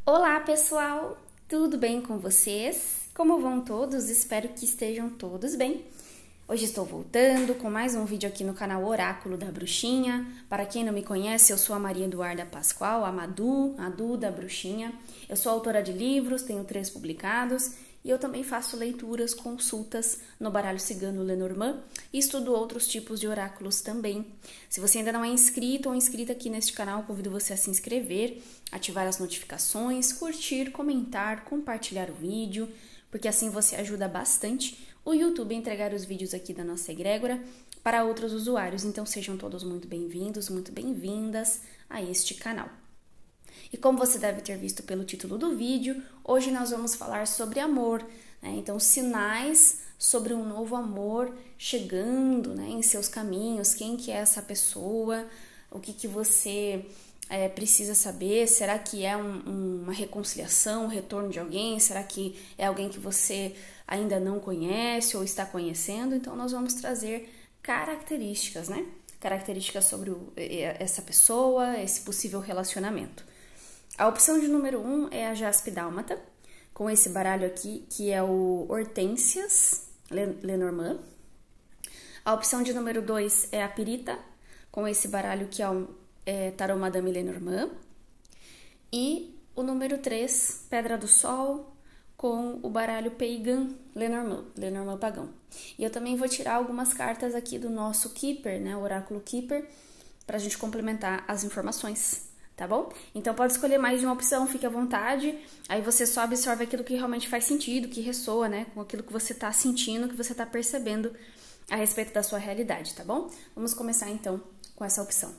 Olá, pessoal! Tudo bem com vocês? Como vão todos? Espero que estejam todos bem. Hoje estou voltando com mais um vídeo aqui no canal Oráculo da Bruxinha. Para quem não me conhece, eu sou a Maria Eduarda Pascoal, a Madu da Bruxinha. Eu sou autora de livros, tenho 3 publicados e eu também faço leituras, consultas no baralho cigano Lenormand e estudo outros tipos de oráculos também. Se você ainda não é inscrito ou inscrita aqui neste canal, convido você a se inscrever, ativar as notificações, curtir, comentar, compartilhar o vídeo, porque assim você ajuda bastante o YouTube a entregar os vídeos aqui da nossa egrégora para outros usuários. Então sejam todos muito bem-vindos, muito bem-vindas a este canal. E como você deve ter visto pelo título do vídeo, hoje nós vamos falar sobre amor, né? Então, sinais sobre um novo amor chegando, né, em seus caminhos. Quem que é essa pessoa? O que você precisa saber? Será que é uma reconciliação, um retorno de alguém? Será que é alguém que você ainda não conhece ou está conhecendo? Então, nós vamos trazer características, né? Características sobre essa pessoa, esse possível relacionamento. A opção de número 1 é a Jaspe Dálmata, com esse baralho aqui, que é o Hortênsias Lenormand. A opção de número 2 é a Pirita, com esse baralho que é o Tarot Madame Lenormand. E o número 3, Pedra do Sol, com o baralho Pagan Lenormand Pagão. E eu também vou tirar algumas cartas aqui do nosso Keeper, né, o Oráculo Keeper, para a gente complementar as informações. Tá bom? Então pode escolher mais de uma opção, fique à vontade, aí você só absorve aquilo que realmente faz sentido, que ressoa, né, com aquilo que você tá sentindo, que você tá percebendo a respeito da sua realidade, tá bom? Vamos começar então com essa opção.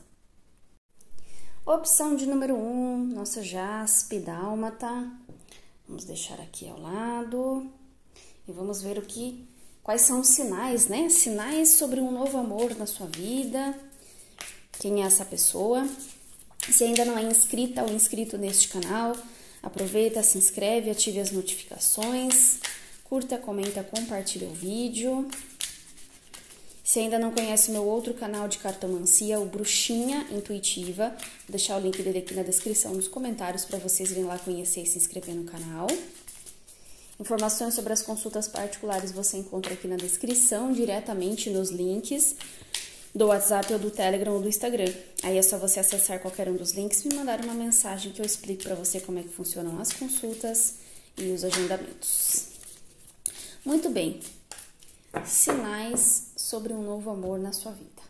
Opção de número 1, nossa Jaspe Dálmata. Vamos deixar aqui ao lado e vamos ver quais são os sinais, né? Sinais sobre um novo amor na sua vida. Quem é essa pessoa? Se ainda não é inscrita ou inscrito neste canal, aproveita, se inscreve, ative as notificações, curta, comenta, compartilha o vídeo. Se ainda não conhece meu outro canal de cartomancia, o Bruxinha Intuitiva, vou deixar o link dele aqui na descrição, nos comentários, para vocês virem lá conhecer e se inscrever no canal. Informações sobre as consultas particulares você encontra aqui na descrição, diretamente nos links do WhatsApp ou do Telegram ou do Instagram. Aí é só você acessar qualquer um dos links e me mandar uma mensagem que eu explico para você como é que funcionam as consultas e os agendamentos. Muito bem. Sinais sobre um novo amor na sua vida.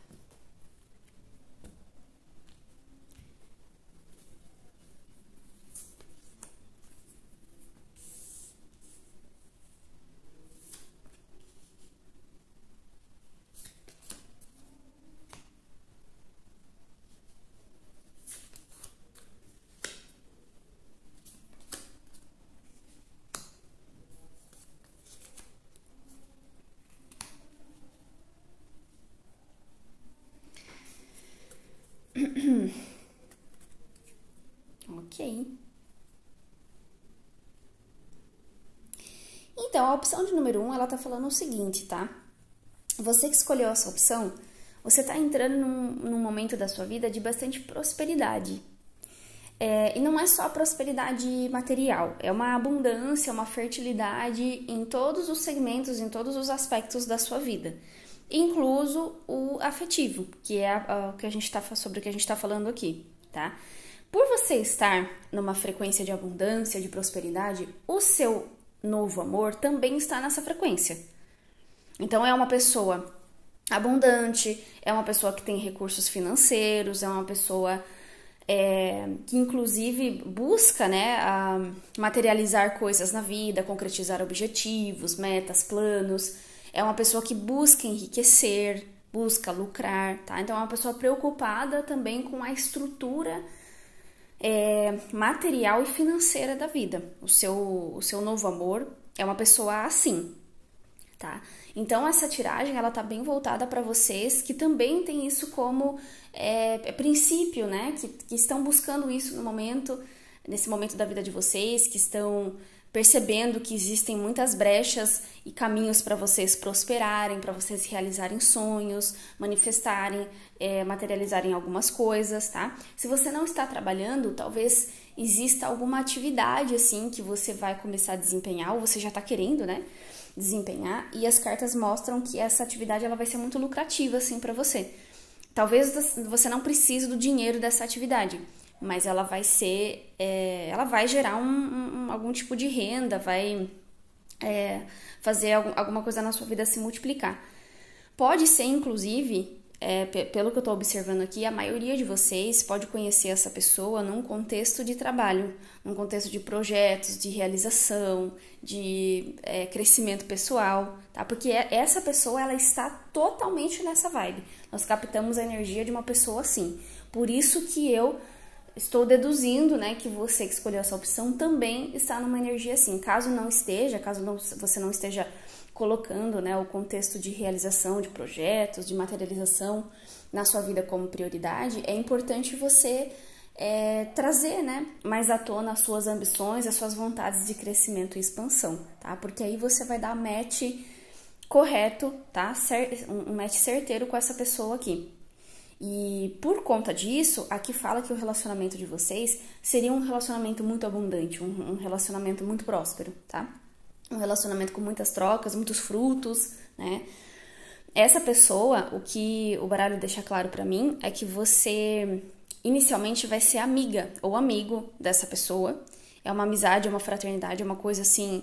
Ok. Então, a opção de número 1, ela tá falando o seguinte, tá? Você que escolheu essa opção, você tá entrando num momento da sua vida de bastante prosperidade. E não é só prosperidade material, é uma abundância, uma fertilidade em todos os segmentos, em todos os aspectos da sua vida. Incluso o afetivo, que é sobre o que a gente tá falando aqui, tá? Por você estar numa frequência de abundância, de prosperidade, o seu novo amor também está nessa frequência. Então, é uma pessoa abundante, é uma pessoa que tem recursos financeiros, é uma pessoa que, inclusive, busca, né, materializar coisas na vida, concretizar objetivos, metas, planos. É uma pessoa que busca enriquecer, busca lucrar, tá? Então, é uma pessoa preocupada também com a estrutura material e financeira da vida. O seu novo amor é uma pessoa assim, tá? Então, essa tiragem, ela tá bem voltada para vocês que também tem isso como princípio, né? Que estão buscando isso nesse momento da vida de vocês, que estão percebendo que existem muitas brechas e caminhos para vocês prosperarem, para vocês realizarem sonhos, manifestarem, materializarem algumas coisas, tá? Se você não está trabalhando, talvez exista alguma atividade assim que você vai começar a desempenhar, ou você já tá querendo, né, desempenhar, e as cartas mostram que essa atividade ela vai ser muito lucrativa assim para você. Talvez você não precise do dinheiro dessa atividade, mas ela vai ser, ela vai gerar algum tipo de renda, vai fazer alguma coisa na sua vida se multiplicar. Pode ser, inclusive, pelo que eu estou observando aqui, a maioria de vocês pode conhecer essa pessoa num contexto de trabalho, num contexto de projetos, de realização, de crescimento pessoal, tá? Porque essa pessoa, ela está totalmente nessa vibe. Nós captamos a energia de uma pessoa assim. Por isso que eu estou deduzindo, né, que você que escolheu essa opção também está numa energia assim. Caso você não esteja colocando, né, o contexto de realização de projetos, de materialização na sua vida como prioridade, é importante você trazer, né, mais à tona as suas ambições, as suas vontades de crescimento e expansão, tá? Porque aí você vai dar match correto, tá? Um match certeiro com essa pessoa aqui. E por conta disso, aqui fala que o relacionamento de vocês seria um relacionamento muito abundante, um relacionamento muito próspero, tá? Um relacionamento com muitas trocas, muitos frutos, né? Essa pessoa, o que o baralho deixa claro pra mim é que você inicialmente vai ser amiga ou amigo dessa pessoa. É uma amizade, é uma fraternidade, é uma coisa assim,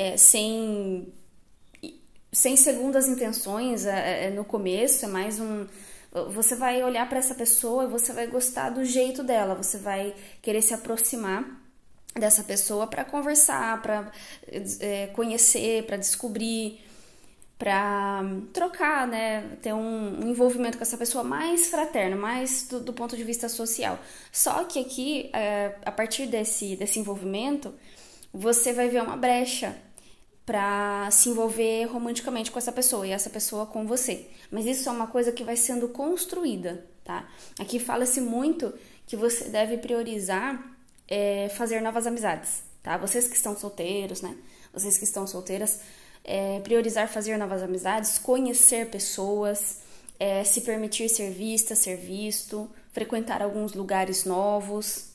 sem segundas intenções no começo, é mais você vai olhar para essa pessoa e você vai gostar do jeito dela, você vai querer se aproximar dessa pessoa para conversar, para conhecer, para descobrir, para trocar, né? Ter um envolvimento com essa pessoa mais fraterno, mais do ponto de vista social. Só que aqui, a partir desse envolvimento, você vai ver uma brecha para se envolver romanticamente com essa pessoa e essa pessoa com você. Mas isso é uma coisa que vai sendo construída, tá? Aqui fala-se muito que você deve priorizar fazer novas amizades, tá? Vocês que estão solteiros, né? Vocês que estão solteiras, priorizar fazer novas amizades, conhecer pessoas, se permitir ser vista, ser visto, frequentar alguns lugares novos,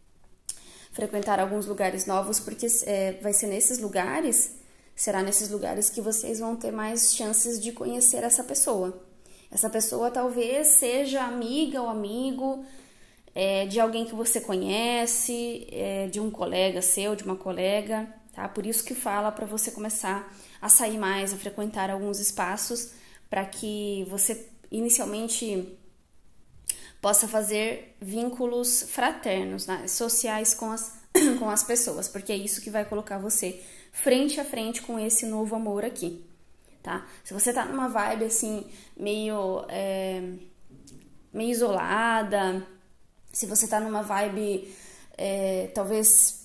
porque vai ser nesses lugares, será nesses lugares que vocês vão ter mais chances de conhecer essa pessoa. Essa pessoa talvez seja amiga ou amigo de alguém que você conhece, de um colega seu, de uma colega, tá? Por isso que fala para você começar a sair mais, a frequentar alguns espaços, para que você inicialmente possa fazer vínculos fraternos, né? Sociais com as pessoas, porque é isso que vai colocar você frente a frente com esse novo amor aqui, tá? Se você tá numa vibe assim, meio isolada, se você tá numa vibe talvez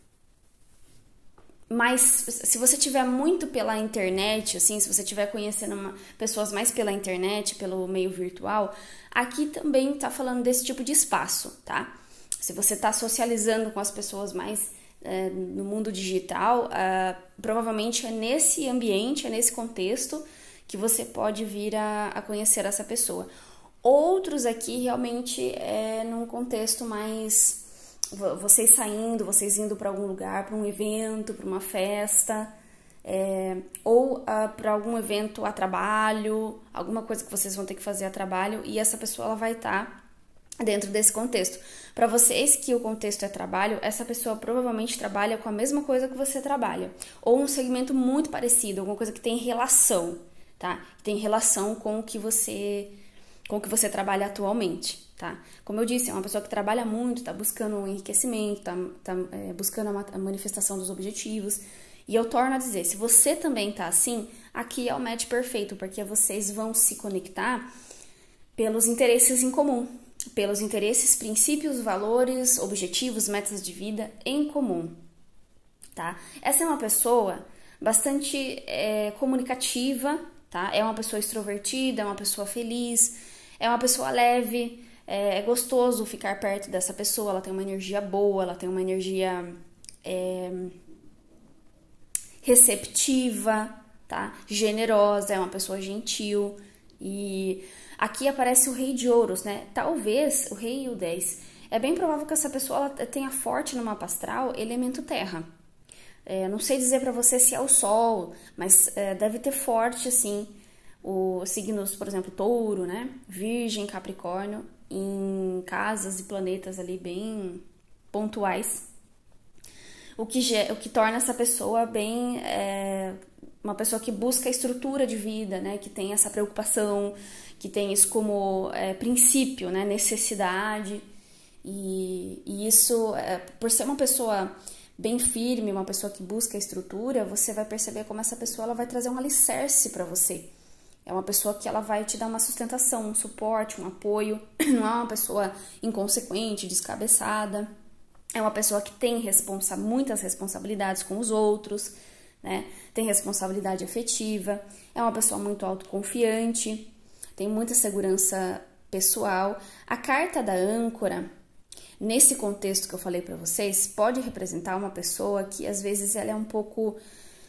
mais, se você tiver muito pela internet, assim, se você estiver conhecendo pessoas mais pela internet, pelo meio virtual, aqui também tá falando desse tipo de espaço, tá? Se você tá socializando com as pessoas mais no mundo digital, provavelmente é nesse ambiente, é nesse contexto que você pode vir a conhecer essa pessoa. Outros aqui realmente num contexto mais vocês saindo, vocês indo para algum lugar, para um evento, para uma festa, ou para algum evento a trabalho, alguma coisa que vocês vão ter que fazer a trabalho, e essa pessoa ela vai estar dentro desse contexto. Para vocês que o contexto é trabalho, essa pessoa provavelmente trabalha com a mesma coisa que você trabalha, ou um segmento muito parecido, alguma coisa que tem relação, tá? Tem relação com o que você trabalha atualmente, tá? Como eu disse, é uma pessoa que trabalha muito, tá buscando um enriquecimento, tá buscando a manifestação dos objetivos. E eu torno a dizer, se você também tá assim, aqui é o match perfeito, porque vocês vão se conectar pelos interesses em comum, pelos interesses, princípios, valores, objetivos, metas de vida em comum, tá? Essa é uma pessoa bastante comunicativa, tá? É uma pessoa extrovertida, é uma pessoa feliz, é uma pessoa leve, é gostoso ficar perto dessa pessoa, ela tem uma energia boa, ela tem uma energia receptiva, tá? Generosa, é uma pessoa gentil. E aqui aparece o rei de ouros, né? Talvez o rei e o 10 é bem provável que essa pessoa ela tenha forte no mapa astral elemento terra. Não sei dizer pra você se é o Sol, mas deve ter forte, assim, os signos, por exemplo, Touro, né? Virgem, Capricórnio, em casas e planetas ali bem pontuais. O que torna essa pessoa bem... uma pessoa que busca a estrutura de vida, né? Que tem essa preocupação, que tem isso como princípio, né? Necessidade. E isso, por ser uma pessoa bem firme, uma pessoa que busca a estrutura, você vai perceber como essa pessoa ela vai trazer um alicerce para você. É uma pessoa que ela vai te dar uma sustentação, um suporte, um apoio. Não é uma pessoa inconsequente, descabeçada. É uma pessoa que tem muitas responsabilidades com os outros, né? Tem responsabilidade afetiva. É uma pessoa muito autoconfiante. Tem muita segurança pessoal. A carta da âncora, nesse contexto que eu falei para vocês, pode representar uma pessoa que às vezes ela é um pouco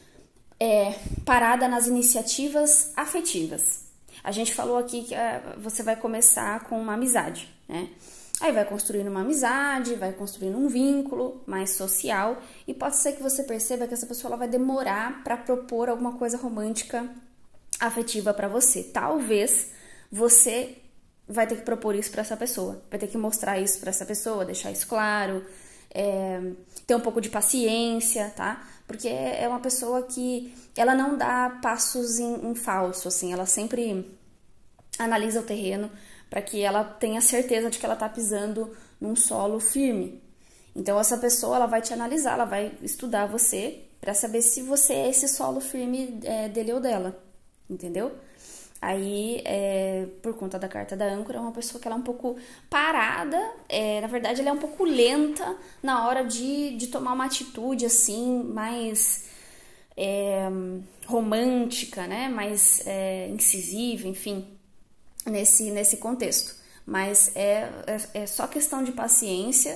parada nas iniciativas afetivas. A gente falou aqui que você vai começar com uma amizade, né? Aí vai construindo uma amizade, vai construindo um vínculo mais social e pode ser que você perceba que essa pessoa ela vai demorar para propor alguma coisa romântica afetiva para você. Talvez você vai ter que propor isso para essa pessoa, vai ter que mostrar isso para essa pessoa, deixar isso claro, ter um pouco de paciência, tá? Porque é uma pessoa que ela não dá passos em falso, assim, ela sempre analisa o terreno para que ela tenha certeza de que ela tá pisando num solo firme. Então essa pessoa ela vai te analisar, ela vai estudar você para saber se você é esse solo firme dele ou dela, entendeu? Aí, por conta da carta da âncora, é uma pessoa que ela é um pouco parada, na verdade ela é um pouco lenta na hora de tomar uma atitude assim, mais romântica, né? Mais incisiva, enfim, nesse contexto. Mas é só questão de paciência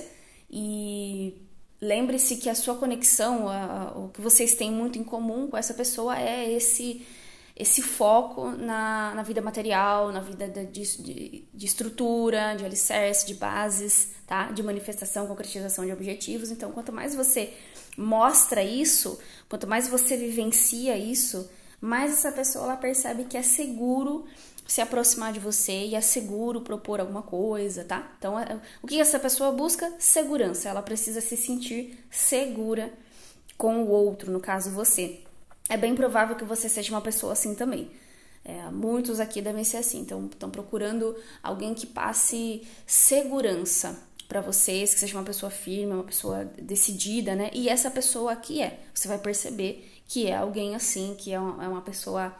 e lembre-se que a sua conexão, o que vocês têm muito em comum com essa pessoa é esse foco na vida material, na vida de estrutura, de alicerce, de bases, tá? De manifestação, concretização de objetivos. Então, quanto mais você mostra isso, quanto mais você vivencia isso, mais essa pessoa ela percebe que é seguro se aproximar de você e é seguro propor alguma coisa, tá? Então, o que essa pessoa busca? Segurança. Ela precisa se sentir segura com o outro, no caso você. É bem provável que você seja uma pessoa assim também. Muitos aqui devem ser assim. Então, estão procurando alguém que passe segurança para vocês, que seja uma pessoa firme, uma pessoa decidida, né? E essa pessoa aqui você vai perceber que é alguém assim, que é uma pessoa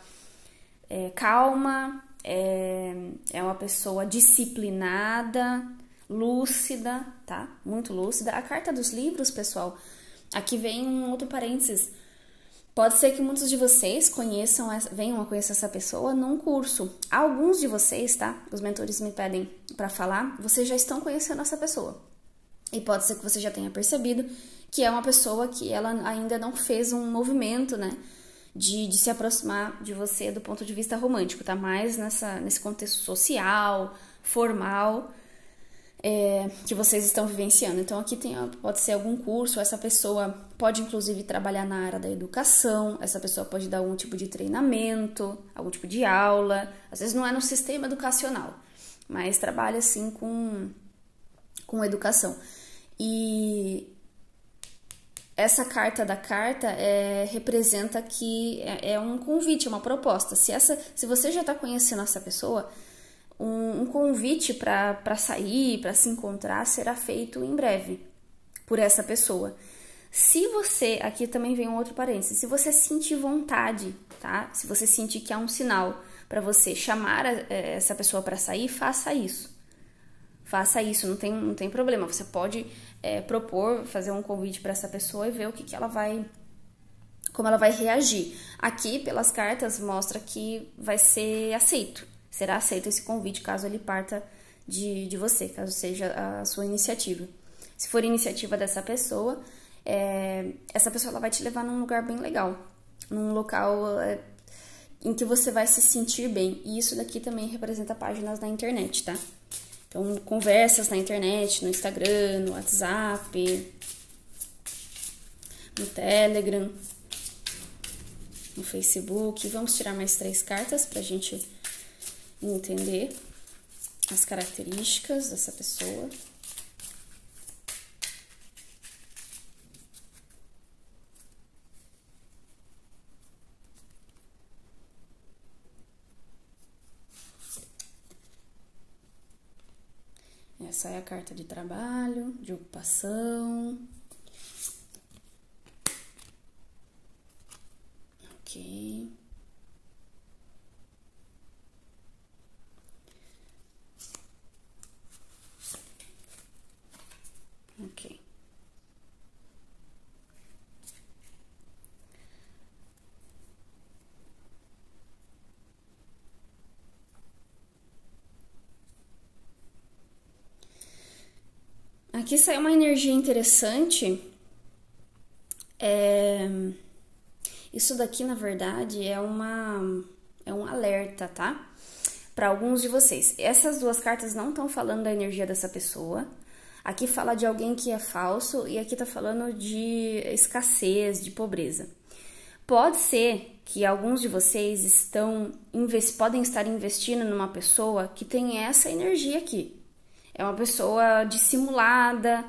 calma, é uma pessoa disciplinada, lúcida, tá? Muito lúcida. A carta dos livros, pessoal, aqui vem um outro parênteses. Pode ser que muitos de vocês venham a conhecer essa pessoa num curso. Alguns de vocês, tá? Os mentores me pedem para falar, vocês já estão conhecendo essa pessoa. E pode ser que você já tenha percebido que é uma pessoa que ela ainda não fez um movimento, né? De se aproximar de você do ponto de vista romântico, tá? Mais nesse contexto social, formal, que vocês estão vivenciando. Então aqui pode ser algum curso, essa pessoa pode inclusive trabalhar na área da educação, essa pessoa pode dar algum tipo de treinamento, algum tipo de aula, às vezes não é no sistema educacional, mas trabalha assim com educação. E essa carta da carta representa que é um convite, uma proposta. Se você já está conhecendo essa pessoa, um convite para sair, para se encontrar, será feito em breve por essa pessoa. Se você, aqui também vem um outro parênteses, se você sentir vontade, tá? Se você sentir que há um sinal para você chamar essa pessoa para sair, faça isso. Faça isso, não tem problema. Você pode propor, fazer um convite para essa pessoa e ver como ela vai reagir. Aqui, pelas cartas, mostra que vai ser aceito. Será aceito esse convite caso ele parta de você, caso seja a sua iniciativa. Se for iniciativa dessa pessoa, essa pessoa ela vai te levar num lugar bem legal, num local em que você vai se sentir bem. E isso daqui também representa páginas na internet, tá? Então, conversas na internet, no Instagram, no WhatsApp, no Telegram, no Facebook. Vamos tirar mais 3 cartas pra gente entender as características dessa pessoa. Essa é a carta de trabalho, de ocupação. Ok. Ok. Aqui saiu uma energia interessante. Isso daqui, na verdade, é um alerta, tá? Para alguns de vocês. Essas 2 cartas não estão falando da energia dessa pessoa. Aqui fala de alguém que é falso e aqui tá falando de escassez, de pobreza. Pode ser que alguns de vocês podem estar investindo numa pessoa que tem essa energia aqui. É uma pessoa dissimulada,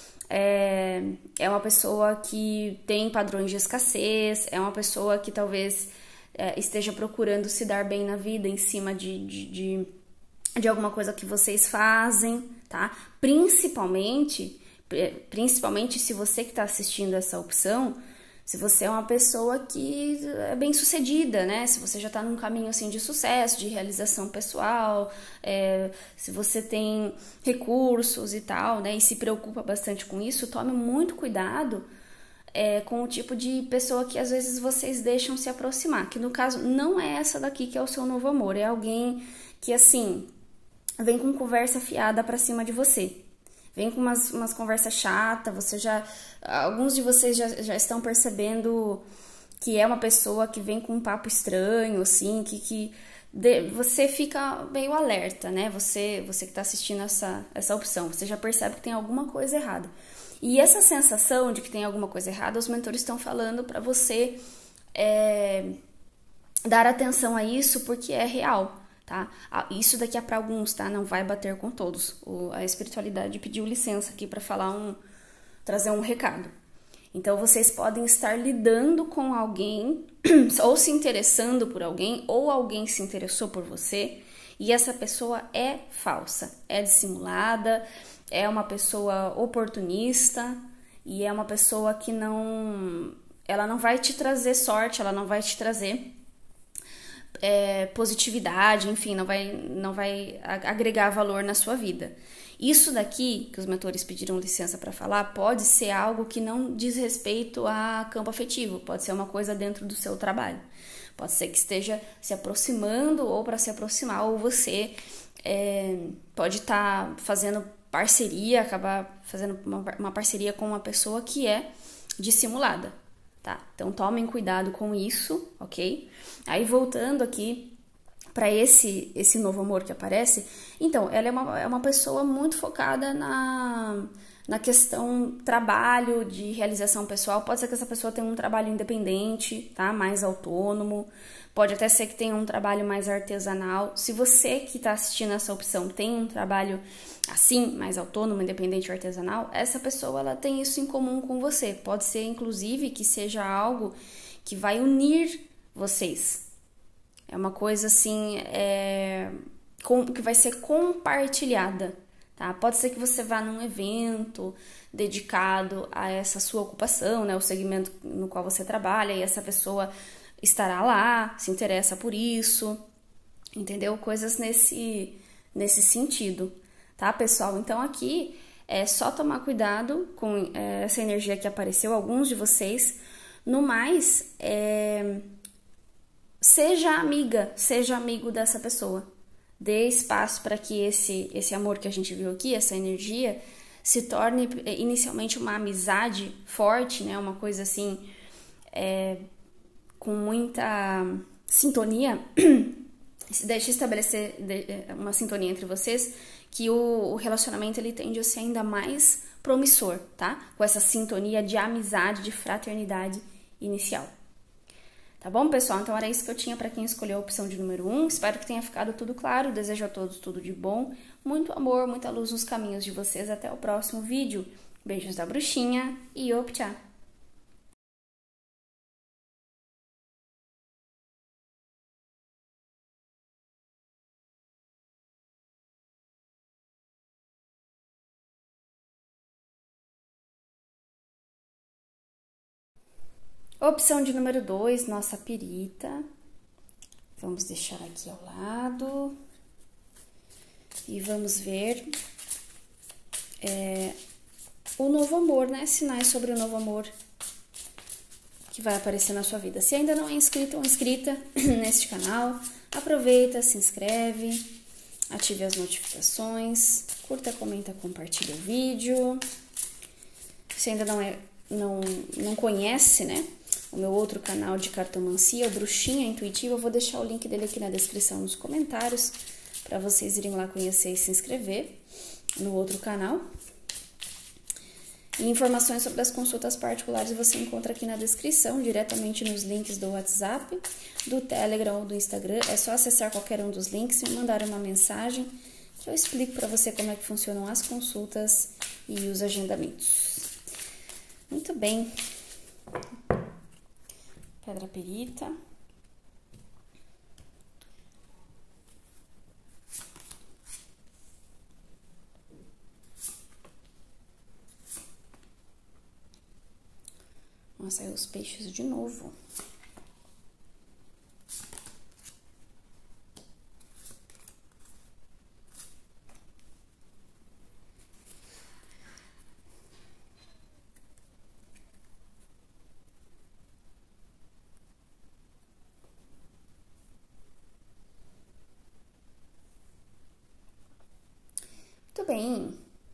é uma pessoa que tem padrões de escassez, é uma pessoa que talvez esteja procurando se dar bem na vida em cima de alguma coisa que vocês fazem, tá? Principalmente se você que está assistindo essa opção, se você é uma pessoa que é bem sucedida, né? Se você já está num caminho assim de sucesso, de realização pessoal, se você tem recursos e tal, né? E se preocupa bastante com isso, tome muito cuidado com o tipo de pessoa que às vezes vocês deixam se aproximar. Que no caso não é essa daqui que é o seu novo amor, é alguém que assim vem com conversa fiada pra cima de você. Vem com umas conversas chatas, alguns de vocês já estão percebendo que é uma pessoa que vem com um papo estranho, assim, você fica meio alerta, né? Você que tá assistindo essa opção, você já percebe que tem alguma coisa errada. E essa sensação de que tem alguma coisa errada, os mentores estão falando pra você dar atenção a isso porque é real. Tá? Isso daqui é para alguns, tá? Não vai bater com todos. A espiritualidade pediu licença aqui para trazer um recado. Então vocês podem estar lidando com alguém ou se interessando por alguém ou alguém se interessou por você e essa pessoa é falsa, é dissimulada, é uma pessoa oportunista e é uma pessoa que ela não vai te trazer sorte, ela não vai te trazer positividade, enfim, não vai agregar valor na sua vida. Isso daqui, que os mentores pediram licença para falar, pode ser algo que não diz respeito a campo afetivo, pode ser uma coisa dentro do seu trabalho. Pode ser que esteja se aproximando ou para se aproximar, ou você pode estar fazendo parceria, acabar fazendo uma parceria com uma pessoa que é dissimulada. Tá? Então tomem cuidado com isso, ok? Aí voltando aqui para esse novo amor que aparece, então ela é uma pessoa muito focada na questão trabalho, de realização pessoal. Pode ser que essa pessoa tenha um trabalho independente, tá? Mais autônomo. Pode até ser que tenha um trabalho mais artesanal. Se você que está assistindo essa opção tem um trabalho assim, mais autônomo, independente, artesanal, essa pessoa ela tem isso em comum com você. Pode ser, inclusive, que seja algo que vai unir vocês. É uma coisa assim, que vai ser compartilhada, tá? Pode ser que você vá num evento dedicado a essa sua ocupação, né? O segmento no qual você trabalha, e essa pessoa estará lá, se interessa por isso, entendeu? Coisas nesse sentido, tá, pessoal? Então aqui é só tomar cuidado com essa energia que apareceu, alguns de vocês. No mais, seja amigo dessa pessoa. Dê espaço para que esse amor que a gente viu aqui, essa energia, se torne inicialmente uma amizade forte, né? Uma coisa assim, com muita sintonia. deixa estabelecer uma sintonia entre vocês, que o relacionamento ele tende a ser ainda mais promissor, tá? Com essa sintonia de amizade, de fraternidade inicial. Tá bom, pessoal? Então era isso que eu tinha para quem escolheu a opção de número 1. Espero que tenha ficado tudo claro. Desejo a todos tudo de bom. Muito amor, muita luz nos caminhos de vocês. Até o próximo vídeo. Beijos da bruxinha e optcha! Opção de número 2, nossa pirita. Vamos deixar aqui ao lado. E vamos ver o novo amor, né? Sinais sobre o novo amor que vai aparecer na sua vida. Se ainda não é inscrito ou inscrita neste canal, aproveita, se inscreve, ative as notificações, curta, comenta, compartilha o vídeo. Se ainda não conhece, né? O meu outro canal de cartomancia, o Bruxinha Intuitiva, eu vou deixar o link dele aqui na descrição, nos comentários, para vocês irem lá conhecer e se inscrever no outro canal. E informações sobre as consultas particulares você encontra aqui na descrição, diretamente nos links do WhatsApp, do Telegram ou do Instagram. É só acessar qualquer um dos links e me mandar uma mensagem que eu explico para você como é que funcionam as consultas e os agendamentos. Muito bem. Pedra perita. Vamos sair os peixes de novo. Muito bem.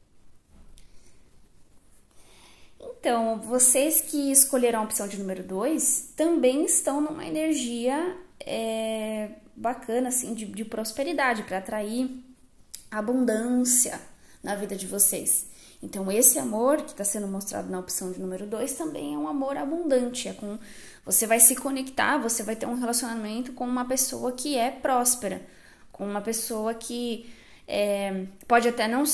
Então, vocês que escolheram a opção de número 2 também estão numa energia bacana, assim, de prosperidade, para atrair abundância na vida de vocês. Então, esse amor que está sendo mostrado na opção de número 2 também é um amor abundante. Você vai se conectar, você vai ter um relacionamento com uma pessoa que é próspera, com uma pessoa que pode até não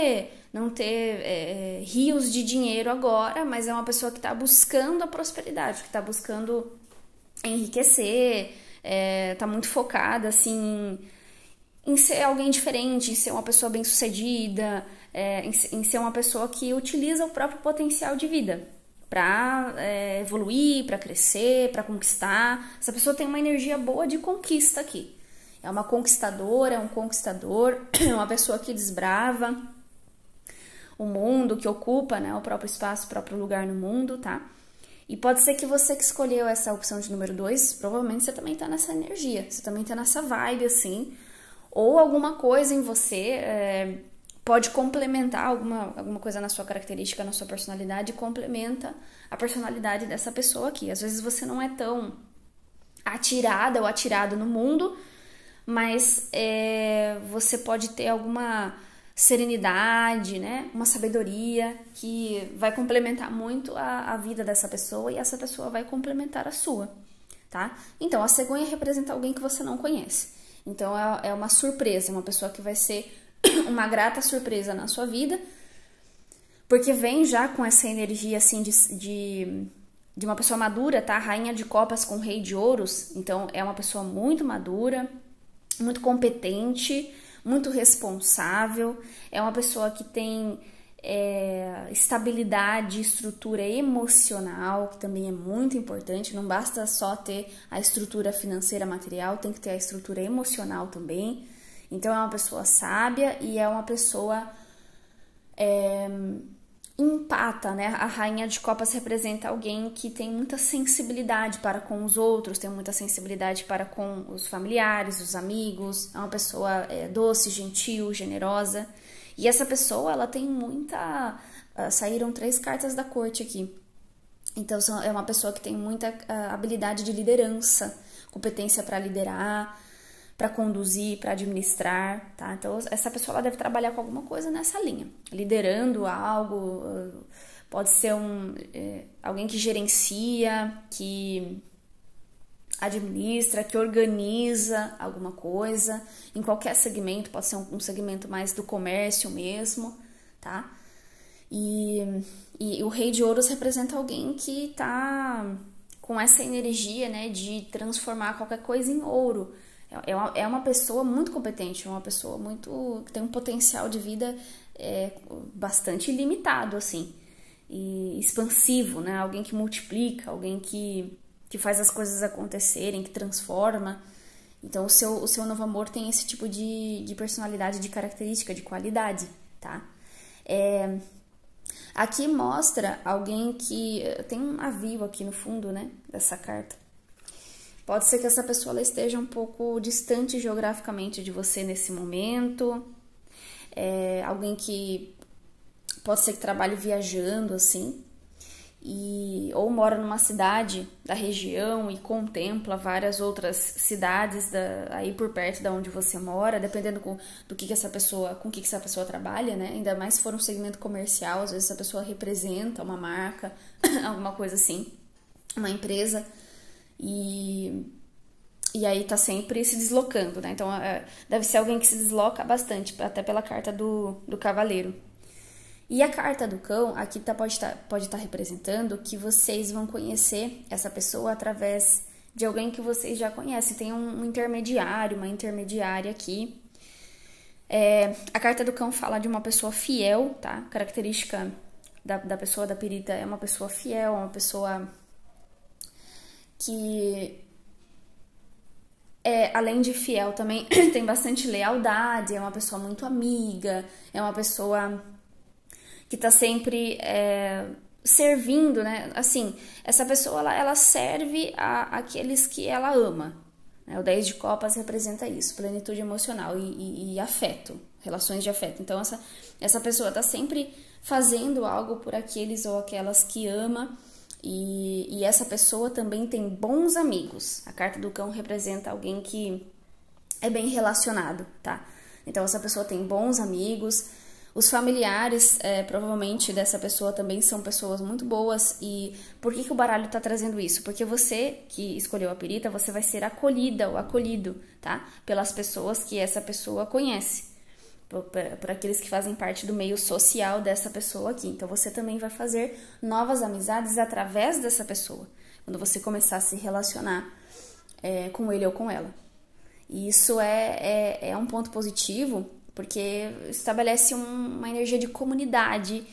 ter rios de dinheiro agora, mas é uma pessoa que está buscando a prosperidade, que está buscando enriquecer, está muito focada assim em ser alguém diferente, em ser uma pessoa bem-sucedida, em ser uma pessoa que utiliza o próprio potencial de vida para evoluir, para crescer, para conquistar. Essa pessoa tem uma energia boa de conquista aqui. É uma conquistadora, é um conquistador, é uma pessoa que desbrava o mundo, que ocupa, né, o próprio espaço, o próprio lugar no mundo, tá? E pode ser que você que escolheu essa opção de número 2, provavelmente você também tá nessa energia, você também tá nessa vibe, assim, ou alguma coisa em você pode complementar alguma coisa na sua característica, na sua personalidade, complementa a personalidade dessa pessoa aqui. Às vezes você não é tão atirada ou atirado no mundo, mas você pode ter alguma serenidade, né? Uma sabedoria que vai complementar muito a vida dessa pessoa e essa pessoa vai complementar a sua, tá? Então, a cegonha representa alguém que você não conhece. Então, é uma surpresa, uma pessoa que vai ser uma grata surpresa na sua vida, porque vem já com essa energia, assim, de uma pessoa madura, tá? Rainha de copas com rei de ouros, então é uma pessoa muito madura, muito competente, muito responsável, é uma pessoa que tem estabilidade, estrutura emocional, que também é muito importante, não basta só ter a estrutura financeira material, tem que ter a estrutura emocional também. Então é uma pessoa sábia e é uma pessoa empata, né? A rainha de copas representa alguém que tem muita sensibilidade para com os outros, tem muita sensibilidade para com os familiares, os amigos, é uma pessoa doce, gentil, generosa. E essa pessoa, ela tem muita... saíram 3 cartas da corte aqui. Então, é uma pessoa que tem muita habilidade de liderança, competência para liderar, para conduzir, para administrar, tá? Então essa pessoa ela deve trabalhar com alguma coisa nessa linha, liderando algo, pode ser alguém que gerencia, que administra, que organiza alguma coisa, em qualquer segmento, pode ser um segmento mais do comércio mesmo, tá? E o Rei de Ouros representa alguém que tá com essa energia, né, de transformar qualquer coisa em ouro. É uma pessoa muito competente, uma pessoa que tem um potencial de vida bastante ilimitado, assim, e expansivo, né? Alguém que multiplica, alguém que faz as coisas acontecerem, que transforma. Então, o seu novo amor tem esse tipo de personalidade, de característica, de qualidade, tá? Aqui mostra alguém que... Tem um navio aqui no fundo, né, dessa carta. Pode ser que essa pessoa ela esteja um pouco distante geograficamente de você nesse momento. Alguém que pode ser que trabalhe viajando, assim. Ou mora numa cidade da região e contempla várias outras cidades aí por perto da onde você mora, dependendo com que essa pessoa trabalha, né? Ainda mais se for um segmento comercial, às vezes essa pessoa representa uma marca, alguma coisa assim, uma empresa, e aí tá sempre se deslocando, né? Então deve ser alguém que se desloca bastante, até pela carta do cavaleiro. E a carta do cão, aqui pode estar representando que vocês vão conhecer essa pessoa através de alguém que vocês já conhecem. Tem um intermediário, uma intermediária aqui. A carta do cão fala de uma pessoa fiel, tá? Característica da pessoa da perita é uma pessoa fiel, uma pessoa que, além de fiel, também tem bastante lealdade, é uma pessoa muito amiga, é uma pessoa que tá sempre servindo, né? Assim, essa pessoa, ela serve àqueles que ela ama, né? O 10 de copas representa isso, plenitude emocional e afeto, relações de afeto. Então, essa pessoa tá sempre fazendo algo por aqueles ou aquelas que ama, e essa pessoa também tem bons amigos. A carta do cão representa alguém que é bem relacionado, tá? Então, essa pessoa tem bons amigos. Os familiares, provavelmente, dessa pessoa também são pessoas muito boas. E por que o baralho está trazendo isso? Porque você, que escolheu a perita, você vai ser acolhida ou acolhido, tá? Pelas pessoas que essa pessoa conhece. Por aqueles que fazem parte do meio social dessa pessoa aqui. Então, você também vai fazer novas amizades através dessa pessoa. Quando você começar a se relacionar com ele ou com ela. E isso é um ponto positivo, porque estabelece uma energia de comunidade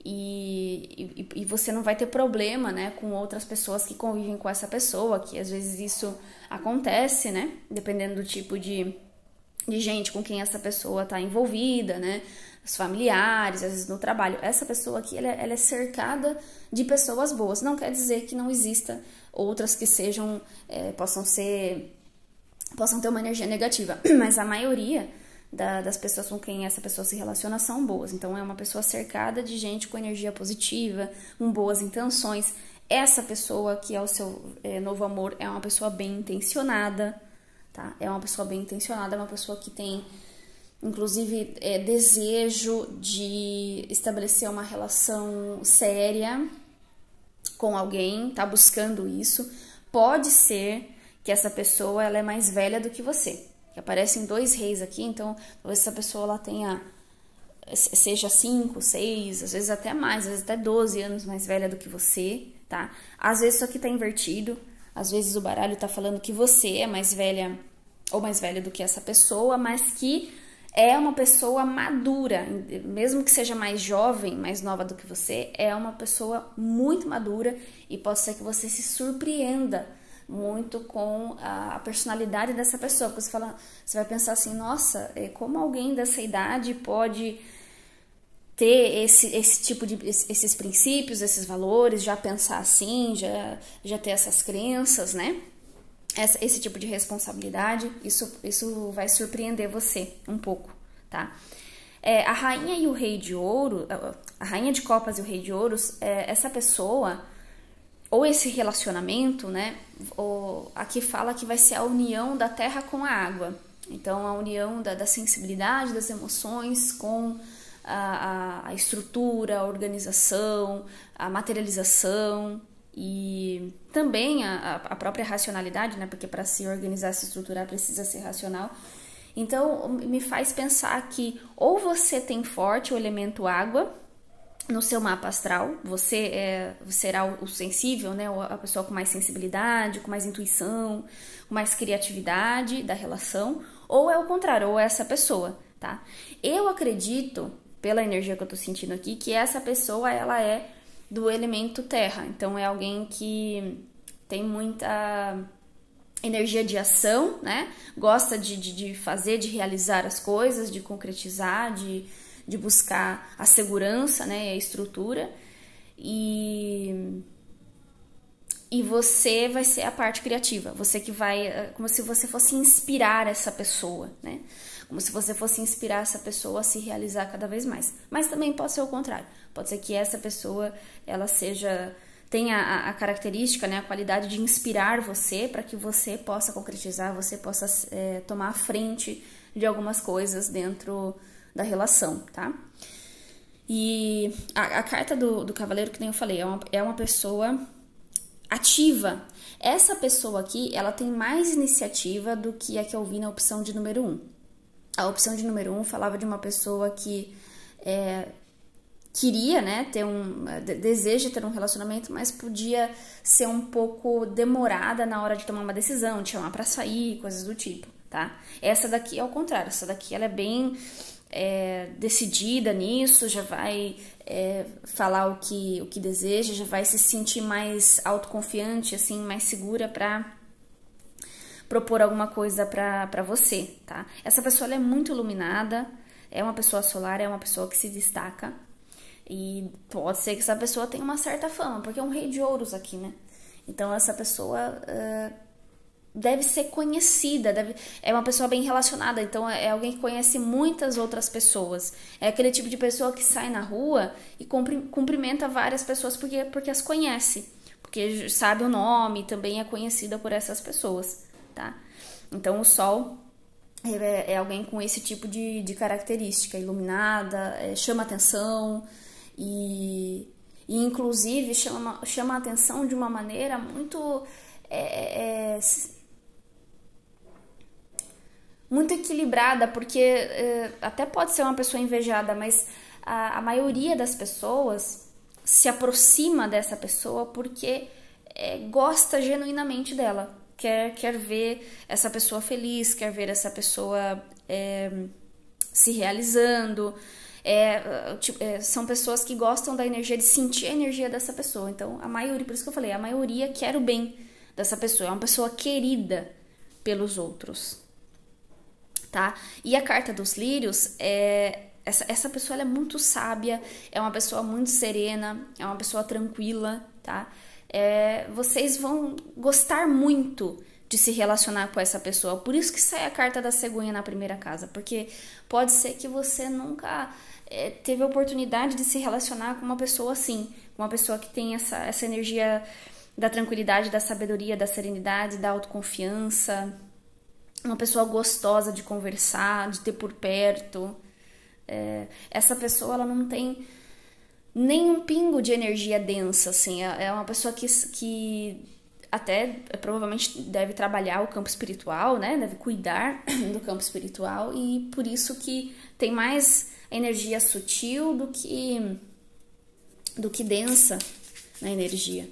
e você não vai ter problema, né, com outras pessoas que convivem com essa pessoa, que às vezes isso acontece, né, dependendo do tipo de gente com quem essa pessoa está envolvida, né, os familiares, às vezes no trabalho. Essa pessoa aqui, ela é cercada de pessoas boas. Não quer dizer que não exista outras que possam ter uma energia negativa, mas a maioria das pessoas com quem essa pessoa se relaciona são boas. Então, é uma pessoa cercada de gente com energia positiva, com boas intenções. Essa pessoa que é o seu novo amor é uma pessoa bem intencionada, tá? É uma pessoa bem intencionada, é uma pessoa que tem, inclusive, desejo de estabelecer uma relação séria com alguém, tá buscando isso. Pode ser que essa pessoa ela é mais velha do que você. Que aparecem 2 reis aqui, então talvez essa pessoa ela seja 5, 6, às vezes até mais, às vezes até 12 anos mais velha do que você, tá? Às vezes isso aqui tá invertido, às vezes o baralho tá falando que você é mais velha ou mais velha do que essa pessoa, mas que é uma pessoa madura, mesmo que seja mais jovem, mais nova do que você, é uma pessoa muito madura e pode ser que você se surpreenda muito com a personalidade dessa pessoa, porque você vai pensar assim, nossa, como alguém dessa idade pode ter esses princípios, esses valores, já pensar assim, já ter essas crenças, né? Esse tipo de responsabilidade, isso vai surpreender você um pouco, tá? A rainha e o rei de ouro, a rainha de copas e o rei de ouros, essa pessoa ou esse relacionamento, né? Aqui fala que vai ser a união da terra com a água. Então, a união da sensibilidade, das emoções com a estrutura, a organização, a materialização e também a própria racionalidade, né? Porque para se organizar, se estruturar, precisa ser racional. Então, me faz pensar que ou você tem forte o elemento água no seu mapa astral, você será o sensível, né? A pessoa com mais sensibilidade, com mais intuição, com mais criatividade da relação, ou é o contrário, ou é essa pessoa, tá? Eu acredito, pela energia que eu tô sentindo aqui, que essa pessoa, ela é do elemento terra, então é alguém que tem muita energia de ação, né? Gosta de fazer, de realizar as coisas, de concretizar, de buscar a segurança, né, a estrutura, e você vai ser a parte criativa, você que vai, como se você fosse inspirar essa pessoa, né, como se você fosse inspirar essa pessoa a se realizar cada vez mais, mas também pode ser o contrário, pode ser que essa pessoa, ela tenha a característica, né, a qualidade de inspirar você para que você possa concretizar, você possa tomar a frente de algumas coisas dentro da relação, tá? E a carta do cavaleiro, que nem eu falei, é uma pessoa ativa. Essa pessoa aqui, ela tem mais iniciativa do que a que eu vi na opção de número 1. A opção de número 1 falava de uma pessoa que queria, né, deseja ter um relacionamento, mas podia ser um pouco demorada na hora de tomar uma decisão, de chamar pra sair, coisas do tipo, tá? Essa daqui é o contrário, essa daqui ela é bem decidida nisso, já vai falar o que deseja, já vai se sentir mais autoconfiante, assim, mais segura pra propor alguma coisa pra você, tá? Essa pessoa, ela é muito iluminada, é uma pessoa solar, é uma pessoa que se destaca, e pode ser que essa pessoa tenha uma certa fama, porque é um rei de ouros aqui, né? Então, essa pessoa deve ser conhecida, é uma pessoa bem relacionada, então é alguém que conhece muitas outras pessoas. É aquele tipo de pessoa que sai na rua e cumprimenta várias pessoas porque as conhece, porque sabe o nome, também é conhecida por essas pessoas, tá? Então, o Sol é alguém com esse tipo de característica, iluminada, chama atenção e inclusive chama a atenção de uma maneira muito muito equilibrada, porque até pode ser uma pessoa invejada, mas a maioria das pessoas se aproxima dessa pessoa porque gosta genuinamente dela, quer ver essa pessoa feliz, quer ver essa pessoa se realizando. São pessoas que gostam da energia, de sentir a energia dessa pessoa. Então, a maioria, por isso que eu falei, a maioria quer o bem dessa pessoa, é uma pessoa querida pelos outros, tá? E a carta dos lírios, essa pessoa, ela é muito sábia, é uma pessoa muito serena, é uma pessoa tranquila, tá? Vocês vão gostar muito de se relacionar com essa pessoa, por isso que sai a carta da cegonha na primeira casa, porque pode ser que você nunca teve a oportunidade de se relacionar com uma pessoa assim, uma pessoa que tem essa energia da tranquilidade, da sabedoria, da serenidade, da autoconfiança, uma pessoa gostosa de conversar, de ter por perto. Essa pessoa, ela não tem nem um pingo de energia densa, assim, é uma pessoa que até provavelmente deve trabalhar o campo espiritual, né, deve cuidar do campo espiritual, e por isso que tem mais energia sutil do que densa na energia.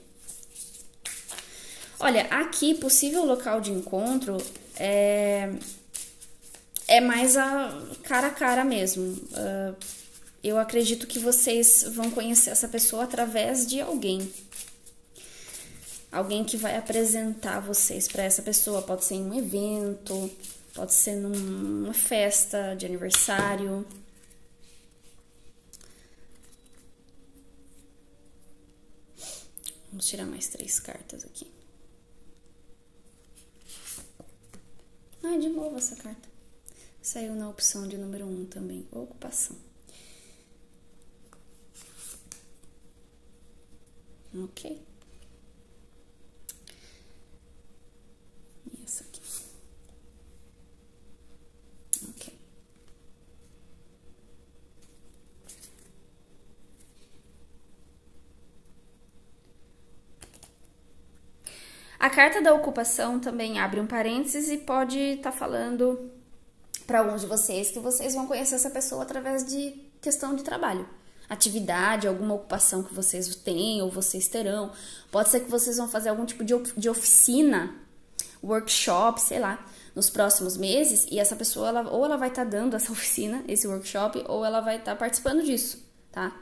Olha, aqui, possível local de encontro é mais a cara mesmo. Eu acredito que vocês vão conhecer essa pessoa através de alguém. Alguém que vai apresentar vocês para essa pessoa. Pode ser em um evento, pode ser numa festa de aniversário. Vamos tirar mais 3 cartas aqui. Ai, de novo essa carta. Saiu na opção de número 1 também, ocupação. Ok. E essa aqui. A carta da ocupação também abre um parênteses e pode estar falando para alguns de vocês que vocês vão conhecer essa pessoa através de questão de trabalho. Atividade, alguma ocupação que vocês têm ou vocês terão. Pode ser que vocês vão fazer algum tipo de oficina, workshop, sei lá, nos próximos meses, e essa pessoa, ou ela vai estar dando essa oficina, esse workshop, ou ela vai estar participando disso, tá?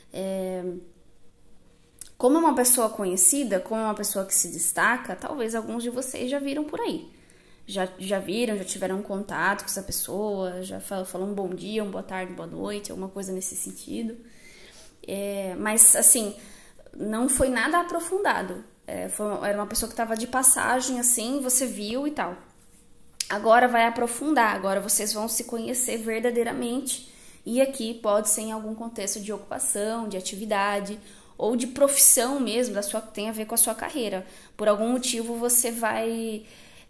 Como é uma pessoa conhecida, como é uma pessoa que se destaca, talvez alguns de vocês já viram por aí. Já viram, já tiveram contato com essa pessoa, já falou um bom dia, uma boa tarde, boa noite, alguma coisa nesse sentido. Mas, assim, não foi nada aprofundado. Era uma pessoa que estava de passagem, assim, você viu e tal. Agora vai aprofundar, agora vocês vão se conhecer verdadeiramente. E aqui pode ser em algum contexto de ocupação, de atividade ou de profissão mesmo, que tem a ver com a sua carreira. Por algum motivo você vai...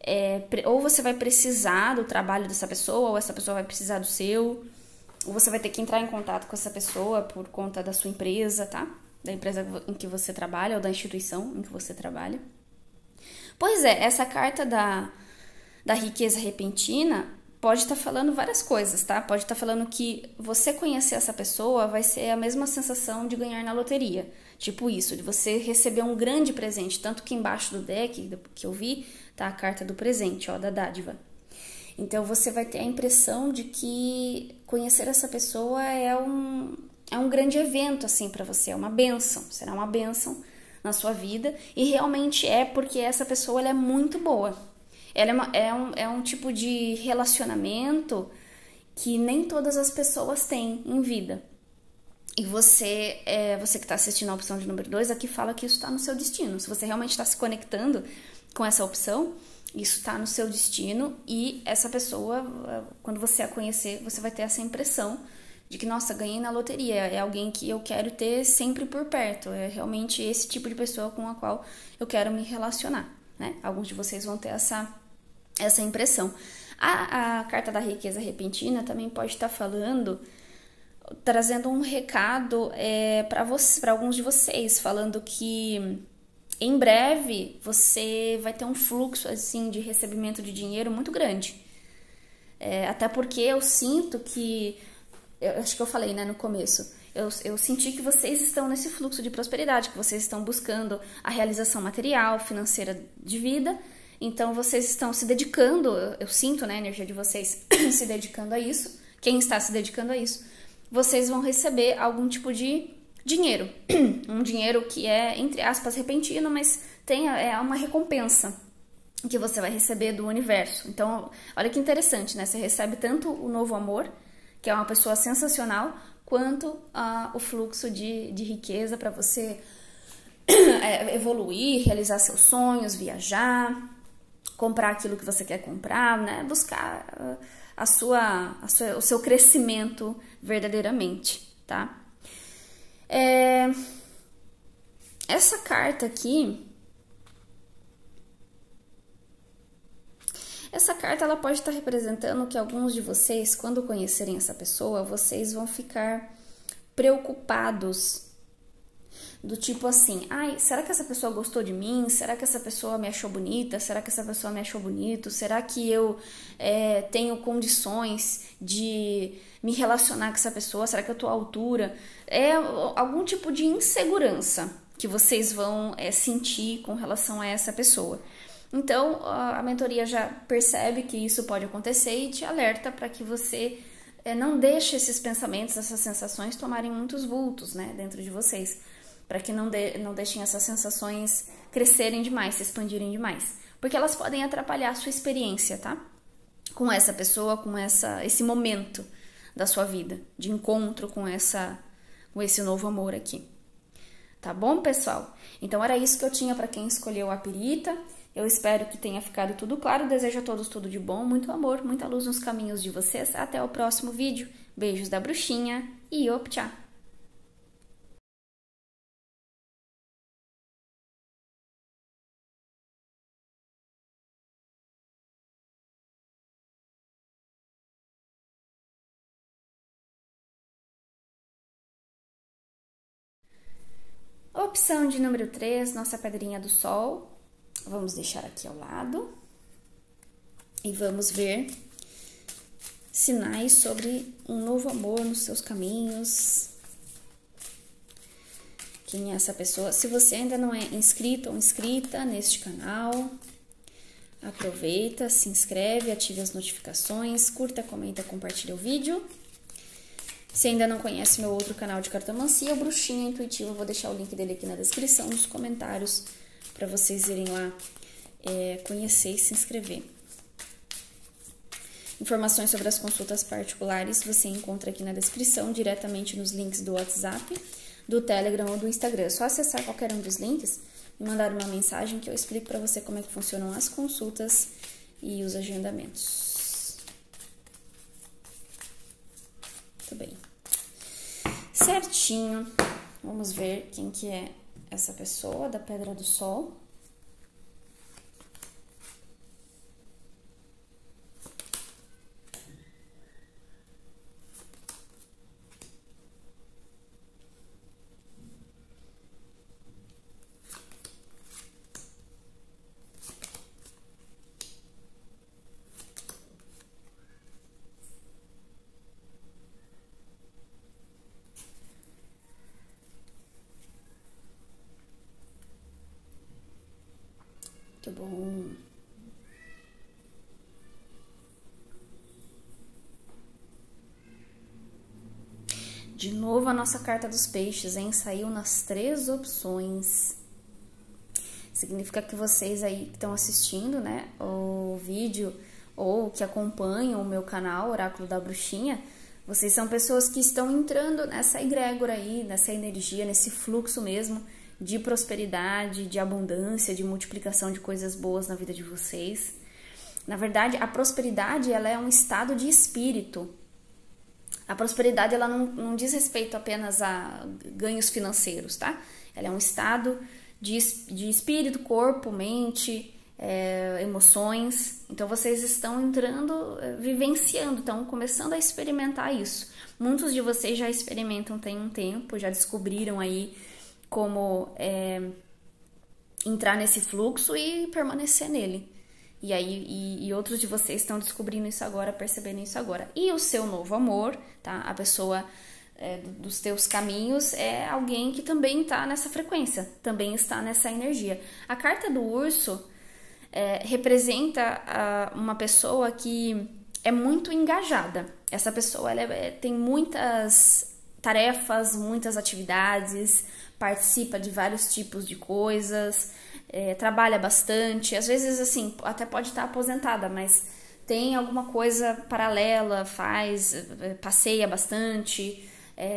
ou você vai precisar do trabalho dessa pessoa, ou essa pessoa vai precisar do seu, ou você vai ter que entrar em contato com essa pessoa por conta da sua empresa, tá? Da empresa em que você trabalha, ou da instituição em que você trabalha. Pois é, essa carta da riqueza repentina pode estar falando várias coisas, tá? Pode estar falando que você conhecer essa pessoa vai ser a mesma sensação de ganhar na loteria. Tipo isso, de você receber um grande presente. Tanto que embaixo do deck que eu vi, tá a carta do presente, ó, da dádiva. Então você vai ter a impressão de que conhecer essa pessoa é um grande evento, assim, pra você. É uma bênção, será uma bênção na sua vida. E realmente porque essa pessoa ela é muito boa. Ela é um tipo de relacionamento que nem todas as pessoas têm em vida. E você que está assistindo a opção de número 2, aqui fala que isso está no seu destino. Se você realmente está se conectando com essa opção, isso está no seu destino. E essa pessoa, quando você a conhecer, você vai ter essa impressão de que, nossa, ganhei na loteria. É alguém que eu quero ter sempre por perto. É realmente esse tipo de pessoa com a qual eu quero me relacionar, né? Alguns de vocês vão ter essa impressão. A carta da riqueza repentina também pode estar falando, trazendo um recado para alguns de vocês, falando que em breve você vai ter um fluxo assim de recebimento de dinheiro muito grande. Até porque eu sinto que, eu acho que eu falei, né, no começo, eu senti que vocês estão nesse fluxo de prosperidade, que vocês estão buscando a realização material, financeira de vida. Então, vocês estão se dedicando, eu sinto, né, a energia de vocês se dedicando a isso. Quem está se dedicando a isso, vocês vão receber algum tipo de dinheiro. Um dinheiro que é, entre aspas, repentino, mas é uma recompensa que você vai receber do universo. Então, olha que interessante, né? Você recebe tanto o novo amor, que é uma pessoa sensacional, quanto o fluxo de riqueza para você evoluir, realizar seus sonhos, viajar, comprar aquilo que você quer comprar, né? Buscar o seu crescimento verdadeiramente, tá? Essa carta aqui, ela pode estar representando que alguns de vocês, quando conhecerem essa pessoa, vocês vão ficar preocupados. Do tipo assim, ai, será que essa pessoa gostou de mim? Será que essa pessoa me achou bonita? Será que essa pessoa me achou bonito? Será que eu tenho condições de me relacionar com essa pessoa? Será que eu tô à altura? É algum tipo de insegurança que vocês vão sentir com relação a essa pessoa. Então, a mentoria já percebe que isso pode acontecer e te alerta para que você não deixe esses pensamentos, essas sensações tomarem muitos vultos, né, dentro de vocês. Para que não deixem essas sensações crescerem demais, se expandirem demais. Porque elas podem atrapalhar a sua experiência, tá? Com essa pessoa, com esse momento da sua vida, de encontro com esse novo amor aqui. Tá bom, pessoal? Então era isso que eu tinha para quem escolheu a pirita. Eu espero que tenha ficado tudo claro. Desejo a todos tudo de bom, muito amor, muita luz nos caminhos de vocês. Até o próximo vídeo. Beijos da bruxinha e tchau! Opção de número 3, nossa pedrinha do sol. Vamos deixar aqui ao lado e vamos ver sinais sobre um novo amor nos seus caminhos. Quem é essa pessoa? Se você ainda não é inscrito ou inscrita neste canal, aproveita, se inscreve, ative as notificações, curta, comenta, compartilha o vídeo. Se ainda não conhece meu outro canal de cartomancia, o Bruxinha Intuitiva, eu vou deixar o link dele aqui na descrição, nos comentários, para vocês irem lá conhecer e se inscrever. Informações sobre as consultas particulares você encontra aqui na descrição, diretamente nos links do WhatsApp, do Telegram ou do Instagram. É só acessar qualquer um dos links e mandar uma mensagem que eu explico para você como é que funcionam as consultas e os agendamentos. Muito bem. Certinho. Vamos ver quem que é essa pessoa da Pedra do Sol. Muito bom. De novo a nossa carta dos peixes, hein? Saiu nas 3 opções. Significa que vocês aí que estão assistindo, né, o vídeo ou que acompanham o meu canal, Oráculo da Bruxinha, vocês são pessoas que estão entrando nessa egrégora aí, nessa energia, nesse fluxo mesmo de prosperidade, de abundância, de multiplicação de coisas boas na vida de vocês. Na verdade, a prosperidade, ela é um estado de espírito. A prosperidade, ela não diz respeito apenas a ganhos financeiros, tá? Ela é um estado de espírito, corpo, mente, emoções. Então, vocês estão entrando, vivenciando, estão começando a experimentar isso. Muitos de vocês já experimentam tem um tempo, já descobriram aí como entrar nesse fluxo e permanecer nele. E aí outros de vocês estão descobrindo isso agora, percebendo isso agora. E o seu novo amor, tá? A pessoa dos teus caminhos é alguém que também está nessa frequência, também está nessa energia. A carta do urso representa uma pessoa que é muito engajada. Essa pessoa tem muitas tarefas, muitas atividades, participa de vários tipos de coisas, trabalha bastante, às vezes assim, até pode estar aposentada, mas tem alguma coisa paralela, passeia bastante,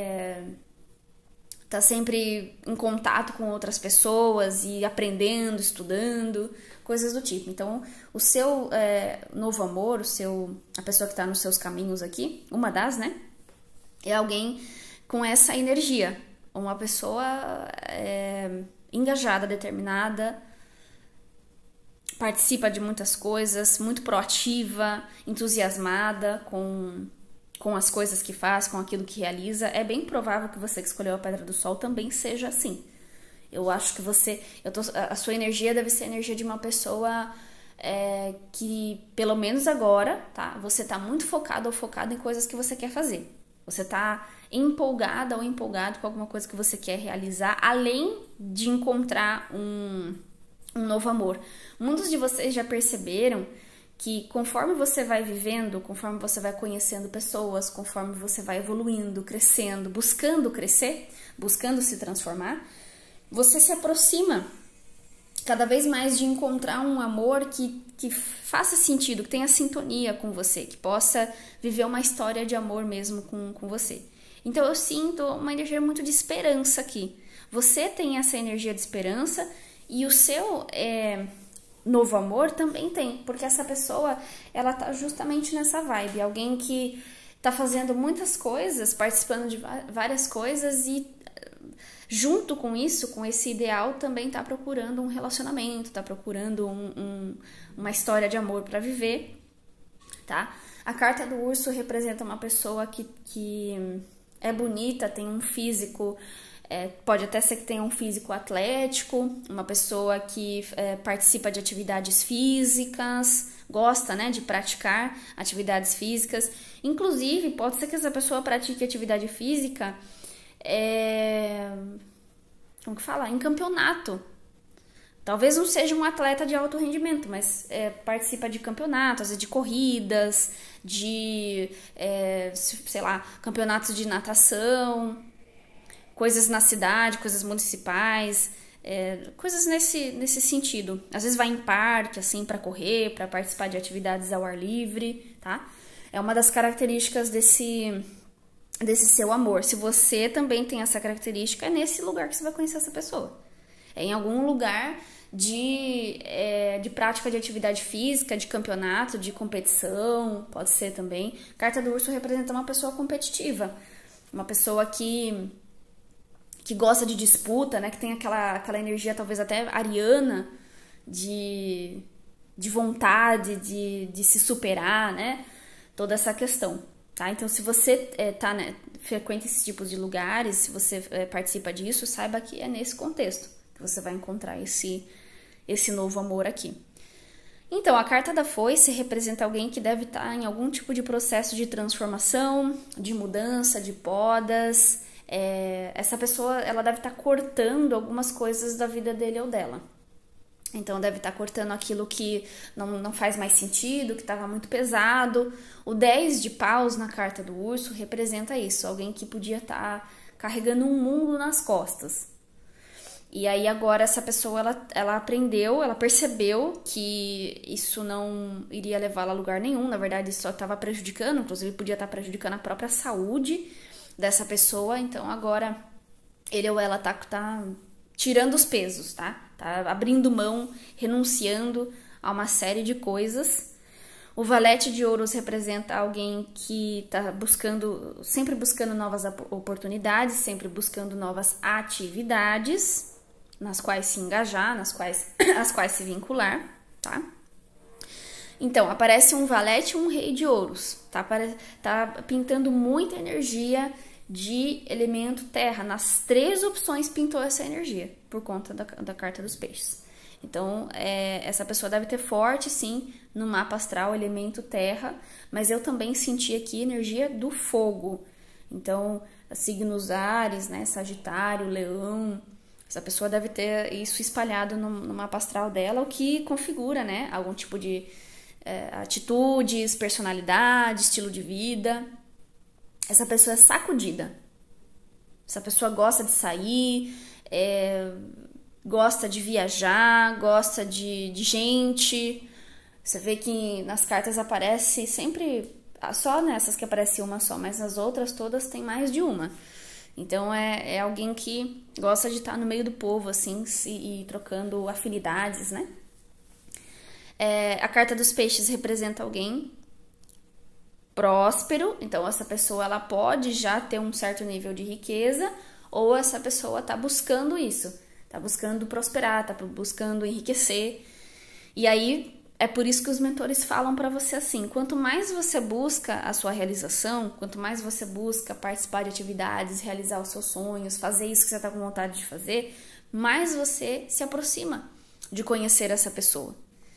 tá sempre em contato com outras pessoas e aprendendo, estudando, coisas do tipo. Então, o seu novo amor, a pessoa que está nos seus caminhos aqui, uma das, né, é alguém com essa energia, uma pessoa engajada, determinada, participa de muitas coisas, muito proativa, entusiasmada com as coisas que faz, com aquilo que realiza. É bem provável que você que escolheu a Pedra do Sol também seja assim. Eu acho que a sua energia deve ser a energia de uma pessoa que, pelo menos agora, tá? Você tá muito focado ou focado em coisas que você quer fazer. Você tá empolgada ou empolgado com alguma coisa que você quer realizar, além de encontrar um novo amor. Muitos de vocês já perceberam que conforme você vai vivendo, conforme você vai conhecendo pessoas, conforme você vai evoluindo, crescendo, buscando crescer, buscando se transformar, você se aproxima cada vez mais de encontrar um amor que faça sentido, que tenha sintonia com você, que possa viver uma história de amor mesmo com você. Então eu sinto uma energia muito de esperança aqui. Você tem essa energia de esperança e o seu novo amor também tem, porque essa pessoa, ela tá justamente nessa vibe, alguém que tá fazendo muitas coisas, participando de várias coisas e junto com isso, com esse ideal, também tá procurando um relacionamento, tá procurando uma história de amor para viver, tá? A carta do urso representa uma pessoa que é bonita, tem um físico Pode até ser que tenha um físico atlético, uma pessoa que participa de atividades físicas, gosta, né, de praticar atividades físicas. Inclusive, pode ser que essa pessoa pratique atividade física, como que fala? Em campeonato. Talvez não seja um atleta de alto rendimento, mas participa de campeonatos, de corridas, sei lá, campeonatos de natação, coisas na cidade, coisas municipais, coisas nesse sentido. Às vezes vai em parque, assim, para correr, para participar de atividades ao ar livre, tá? É uma das características desse seu amor. Se você também tem essa característica, é nesse lugar que você vai conhecer essa pessoa. É em algum lugar de prática de atividade física, de campeonato, de competição, pode ser também. Carta do urso representa uma pessoa competitiva, uma pessoa que gosta de disputa, né? Que tem aquela energia talvez até ariana de vontade, de se superar, né? Toda essa questão, tá? Então, se você frequenta esses tipos de lugares, se você participa disso, saiba que é nesse contexto que você vai encontrar esse novo amor aqui. Então, a carta da foice representa alguém que deve estar em algum tipo de processo de transformação, de mudança, de podas. Essa pessoa, ela deve estar cortando algumas coisas da vida dele ou dela. Então, deve estar cortando aquilo que não faz mais sentido, que estava muito pesado. O 10 de paus na carta do urso representa isso, alguém que podia estar carregando um mundo nas costas. E aí agora essa pessoa, ela aprendeu, ela percebeu que isso não iria levá-la a lugar nenhum. Na verdade, isso só estava prejudicando, inclusive podia estar prejudicando a própria saúde dessa pessoa. Então agora ele ou ela tá tirando os pesos, tá abrindo mão, renunciando a uma série de coisas. O valete de ouros representa alguém que está sempre buscando novas oportunidades, sempre buscando novas atividades nas quais se engajar, às quais se vincular, tá? Então, aparece um valete e um rei de ouros, tá pintando muita energia de elemento terra. Nas 3 opções pintou essa energia, por conta da carta dos peixes. Então, essa pessoa deve ter forte, sim, no mapa astral, elemento terra, mas eu também senti aqui energia do fogo. Então, signos Áries, né, Sagitário, Leão. Essa pessoa deve ter isso espalhado no mapa astral dela, o que configura, né, algum tipo de atitudes, personalidade, estilo de vida. Essa pessoa é sacudida. Essa pessoa gosta de sair, gosta de viajar, gosta de gente. Você vê que nas cartas aparece sempre, só nessas que aparece uma só, mas nas outras todas tem mais de uma. Então é alguém que gosta de estar no meio do povo, assim, e trocando afinidades, né? A carta dos peixes representa alguém próspero, então essa pessoa ela pode já ter um certo nível de riqueza, ou essa pessoa está buscando isso, está buscando prosperar, está buscando enriquecer. E aí é por isso que os mentores falam para você assim: quanto mais você busca a sua realização, quanto mais você busca participar de atividades, realizar os seus sonhos, fazer isso que você está com vontade de fazer, mais você se aproxima de conhecer essa pessoa.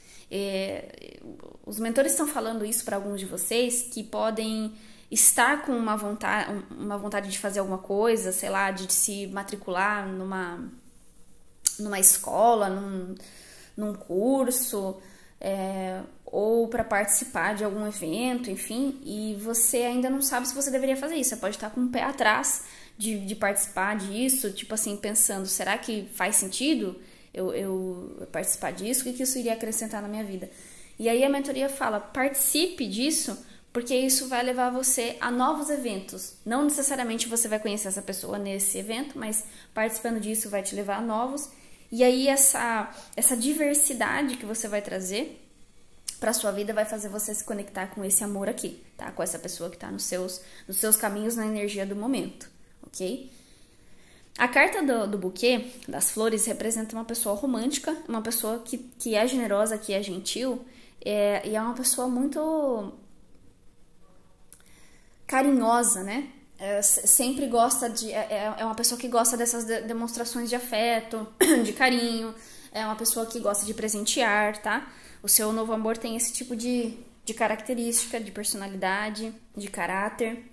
Os mentores estão falando isso para alguns de vocês que podem estar com uma vontade de fazer alguma coisa, sei lá, de se matricular numa escola, num curso, ou para participar de algum evento, enfim, e você ainda não sabe se você deveria fazer isso. Você pode estar com um pé atrás de participar disso, tipo assim, pensando, será que faz sentido eu participar disso? O que isso iria acrescentar na minha vida? E aí a mentoria fala, participe disso, porque isso vai levar você a novos eventos. Não necessariamente você vai conhecer essa pessoa nesse evento, mas participando disso vai te levar a novos. E aí essa diversidade que você vai trazer para sua vida vai fazer você se conectar com esse amor aqui, tá? Com essa pessoa que está nos seus caminhos, na energia do momento, ok? A carta do buquê, das flores, representa uma pessoa romântica, uma pessoa que é generosa, que é gentil, e é uma pessoa muito carinhosa, né? sempre gosta de... É uma pessoa que gosta dessas demonstrações de afeto, de carinho, é uma pessoa que gosta de presentear, tá? O seu novo amor tem esse tipo de característica, de personalidade, de caráter.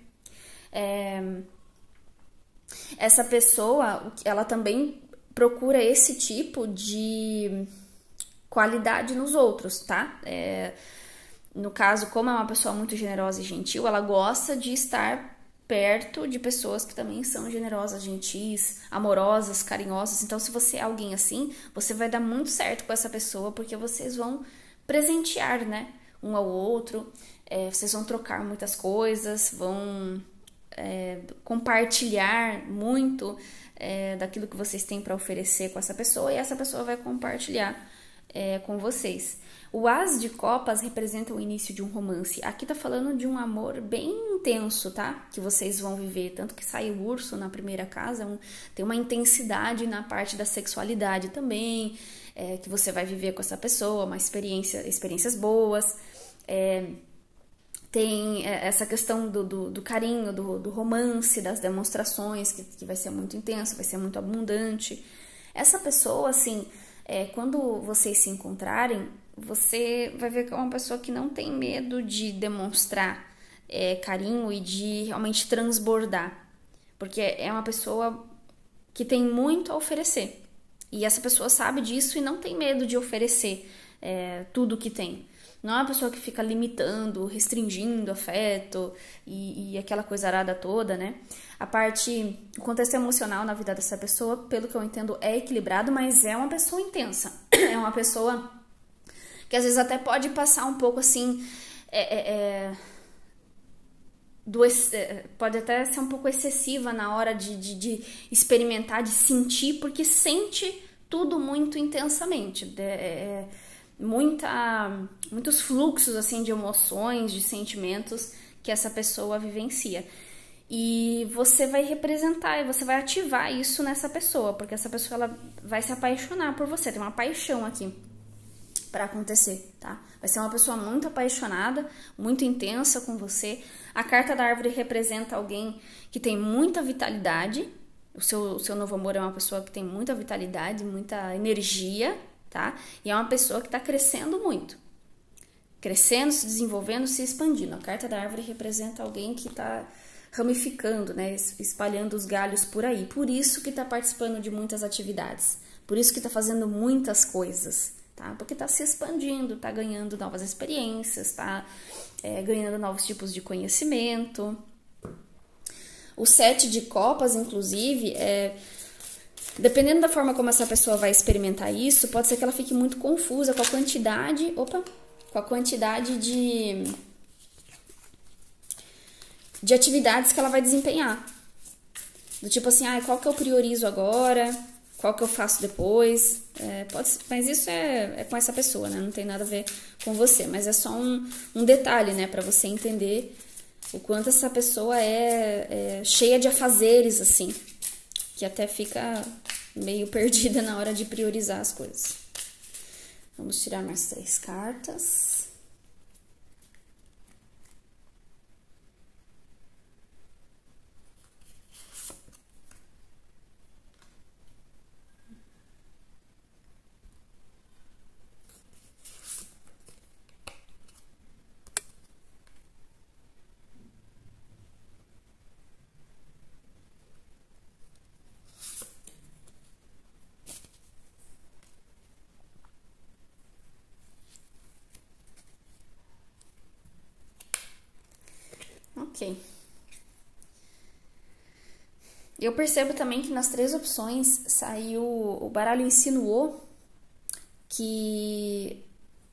Essa pessoa, ela também procura esse tipo de qualidade nos outros, tá? No caso, como é uma pessoa muito generosa e gentil, ela gosta de estar perto de pessoas que também são generosas, gentis, amorosas, carinhosas. Então, se você é alguém assim, você vai dar muito certo com essa pessoa, porque vocês vão presentear, né, um ao outro, vocês vão trocar muitas coisas, vão compartilhar muito daquilo que vocês têm para oferecer com essa pessoa, e essa pessoa vai compartilhar com vocês. O As de Copas representa o início de um romance. Aqui tá falando de um amor bem intenso, tá? Que vocês vão viver. Tanto que sai o urso na primeira casa, tem uma intensidade na parte da sexualidade também, que você vai viver com essa pessoa, uma experiências boas. Tem essa questão do carinho, do romance, das demonstrações, que vai ser muito intenso, vai ser muito abundante. Essa pessoa, assim, quando vocês se encontrarem, você vai ver que é uma pessoa que não tem medo de demonstrar carinho e de realmente transbordar. Porque é uma pessoa que tem muito a oferecer. E essa pessoa sabe disso e não tem medo de oferecer tudo que tem. Não é uma pessoa que fica limitando, restringindo afeto e aquela coisa arada toda, né? O contexto emocional na vida dessa pessoa, pelo que eu entendo, é equilibrado, mas é uma pessoa intensa. É uma pessoa que às vezes até pode passar um pouco assim... pode até ser um pouco excessiva na hora de experimentar, de sentir, porque sente tudo muito intensamente. Muitos fluxos assim de emoções, de sentimentos que essa pessoa vivencia. E você vai representar, e você vai ativar isso nessa pessoa, porque essa pessoa ela vai se apaixonar por você. Tem uma paixão aqui para acontecer, tá? Vai ser uma pessoa muito apaixonada, muito intensa com você. A carta da árvore representa alguém que tem muita vitalidade. O seu novo amor é uma pessoa que tem muita vitalidade, muita energia, tá? E é uma pessoa que está crescendo muito. Crescendo, se desenvolvendo, se expandindo. A carta da árvore representa alguém que está ramificando, né? Espalhando os galhos por aí. Por isso que está participando de muitas atividades. Por isso que está fazendo muitas coisas, tá? Porque está se expandindo, está ganhando novas experiências, está ganhando novos tipos de conhecimento. O 7 de copas, inclusive, dependendo da forma como essa pessoa vai experimentar isso, pode ser que ela fique muito confusa com a quantidade, de atividades que ela vai desempenhar. Do tipo assim, qual que eu priorizo agora? Qual que eu faço depois? Mas isso é com essa pessoa, né? Não tem nada a ver com você. Mas é só um detalhe, né? Pra você entender o quanto essa pessoa é cheia de afazeres, assim. Que até fica meio perdida na hora de priorizar as coisas. Vamos tirar mais 3 cartas. Ok. Eu percebo também que nas 3 opções saiu, o baralho insinuou que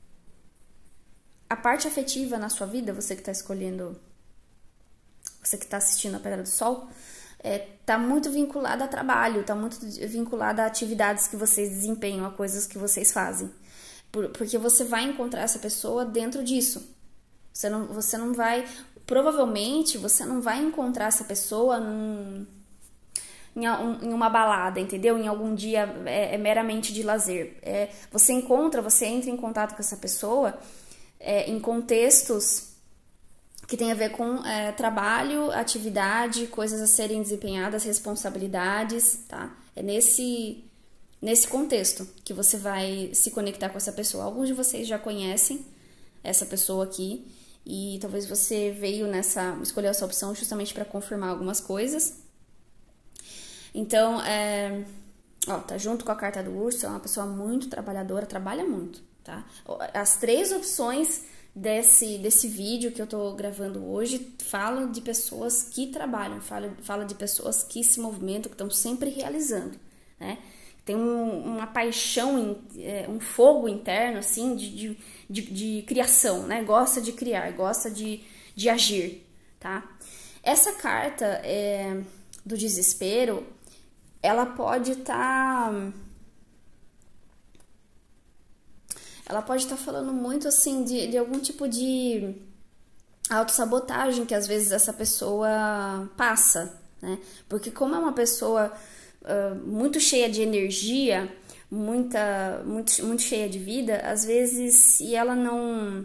a parte afetiva na sua vida, você que está escolhendo, você que está assistindo a Pedra do Sol, tá muito vinculada a trabalho, tá muito vinculada a atividades que vocês desempenham, a coisas que vocês fazem. Porque você vai encontrar essa pessoa dentro disso. Você não vai... Provavelmente você não vai encontrar essa pessoa em uma balada, entendeu? Em algum dia meramente de lazer. Você entra em contato com essa pessoa em contextos que tem a ver com trabalho, atividade, coisas a serem desempenhadas, responsabilidades, tá? É nesse contexto que você vai se conectar com essa pessoa. Alguns de vocês já conhecem essa pessoa aqui e talvez você escolheu essa opção justamente para confirmar algumas coisas. Então, tá junto com a carta do urso, é uma pessoa muito trabalhadora, trabalha muito, tá? As 3 opções desse vídeo que eu tô gravando hoje falam de pessoas que trabalham, fala de pessoas que se movimentam, que estão sempre realizando, né? Tem uma paixão, um fogo interno, assim, de criação, né? Gosta de criar, gosta de agir, tá? Essa carta do desespero, ela pode estar falando muito, assim, de algum tipo de autossabotagem que às vezes essa pessoa passa, né? Porque como é uma pessoa muito cheia de energia, muito cheia de vida, às vezes se ela não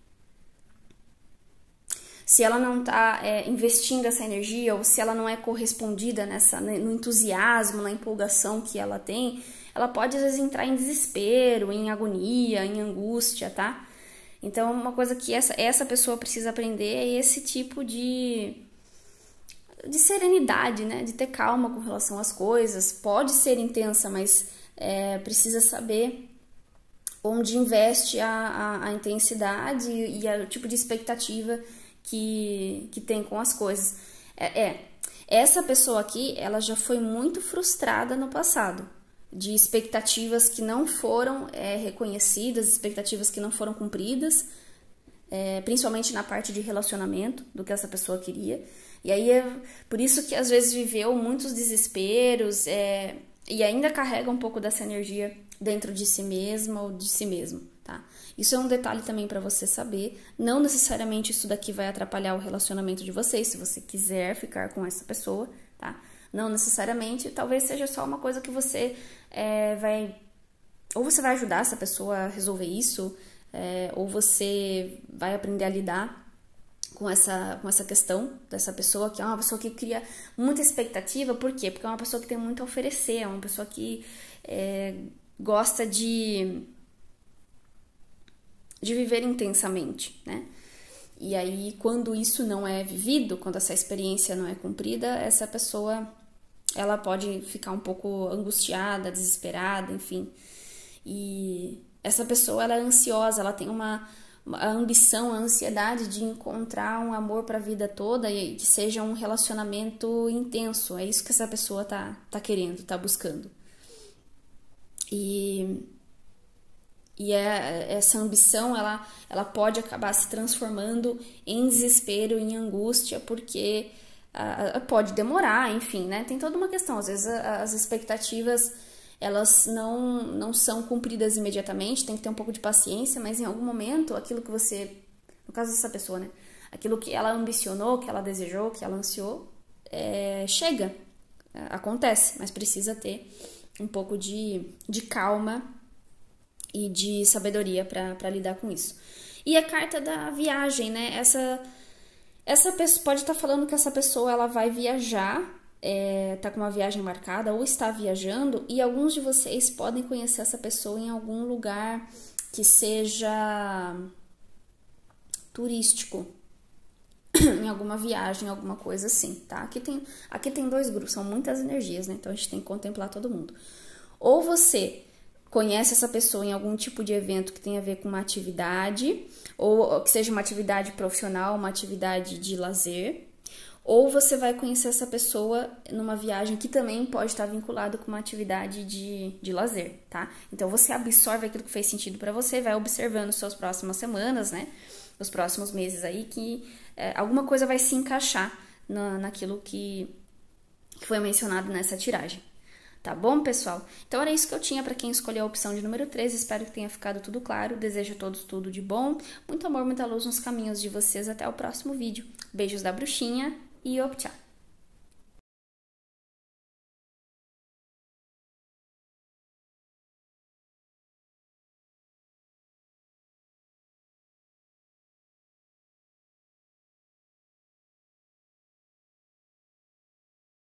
tá investindo essa energia, ou se ela não é correspondida no entusiasmo, na empolgação que ela tem, ela pode às vezes entrar em desespero, em agonia, em angústia, tá? Então uma coisa que essa pessoa precisa aprender é esse tipo de serenidade, né? De ter calma com relação às coisas. Pode ser intensa, mas precisa saber onde investe a intensidade e o tipo de expectativa que tem com as coisas. Essa pessoa aqui, ela já foi muito frustrada no passado, de expectativas que não foram reconhecidas, expectativas que não foram cumpridas, principalmente na parte de relacionamento, do que essa pessoa queria. E aí por isso que às vezes viveu muitos desesperos e ainda carrega um pouco dessa energia dentro de si mesma ou de si mesmo, tá? Isso é um detalhe também para você saber. Não necessariamente isso daqui vai atrapalhar o relacionamento de vocês, se você quiser ficar com essa pessoa, tá? Não necessariamente, talvez seja só uma coisa que você ou você vai ajudar essa pessoa a resolver isso, ou você vai aprender a lidar com essa questão dessa pessoa, que é uma pessoa que cria muita expectativa. Por quê? Porque é uma pessoa que tem muito a oferecer, é uma pessoa que gosta de viver intensamente, né? E aí, quando isso não é vivido, quando essa experiência não é cumprida, essa pessoa, ela pode ficar um pouco angustiada, desesperada, enfim. E essa pessoa, ela é ansiosa, ela tem a ambição, a ansiedade de encontrar um amor para a vida toda e que seja um relacionamento intenso. É isso que essa pessoa tá querendo, tá buscando. E essa ambição, ela pode acabar se transformando em desespero, em angústia, porque pode demorar, enfim, né? Tem toda uma questão. Às vezes as expectativas, elas não são cumpridas imediatamente, tem que ter um pouco de paciência, mas em algum momento, aquilo que você, no caso dessa pessoa, né? Aquilo que ela ambicionou, que ela desejou, que ela ansiou, chega, acontece, mas precisa ter um pouco de calma e de sabedoria para lidar com isso. E a carta da viagem, né? Essa pessoa pode estar falando que essa pessoa, ela vai viajar, tá com uma viagem marcada ou está viajando, e alguns de vocês podem conhecer essa pessoa em algum lugar que seja turístico, em alguma viagem, alguma coisa assim, tá? Aqui tem 2 grupos, são muitas energias, né? Então a gente tem que contemplar todo mundo. Ou você conhece essa pessoa em algum tipo de evento que tem a ver com uma atividade, ou que seja uma atividade profissional, uma atividade de lazer, ou você vai conhecer essa pessoa numa viagem que também pode estar vinculada com uma atividade de lazer, tá? Então você absorve aquilo que fez sentido para você, vai observando suas próximas semanas, né? Os próximos meses aí, que alguma coisa vai se encaixar naquilo que foi mencionado nessa tiragem. Tá bom, pessoal? Então era isso que eu tinha para quem escolheu a opção de número 13. Espero que tenha ficado tudo claro. Desejo a todos tudo de bom. Muito amor, muita luz nos caminhos de vocês. Até o próximo vídeo. Beijos da bruxinha e tchau!